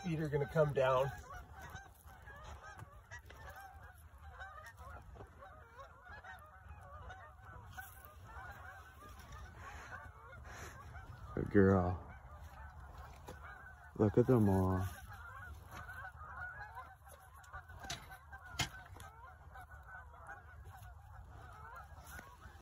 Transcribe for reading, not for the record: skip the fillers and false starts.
feet are gonna come down. Good girl. Look at them all.